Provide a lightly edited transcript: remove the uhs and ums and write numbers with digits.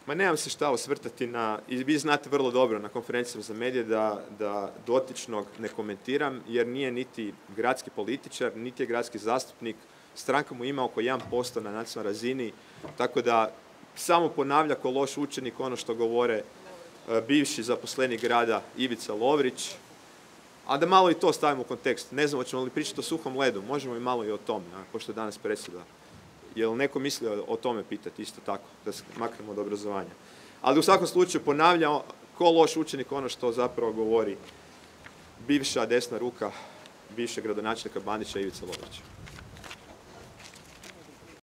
Ma nemam se šta osvrtati na, i vi znate vrlo dobro na konferencijama za medije da dotičnog ne komentiram, jer nije niti gradski političar, niti je gradski zastupnik, stranka mu ima oko 1% na nacionalnoj razini, tako da samo ponavlja ko loš učenik ono što govore bivši zaposlenik grada Ivica Lovrić, a da malo i to stavimo u kontekst. Ne znam, hoćemo li pričati o suhom ledu, možemo i malo i o tome, pošto je danas predsjeda. Je li neko mislio o tome pitati isto tako, da se maknemo od obrazovanja. Ali u svakom slučaju ponavlja ko loš učenik ono što zapravo govori bivša desna ruka bivšeg gradonačelnika Bandića Ivica Lovrića.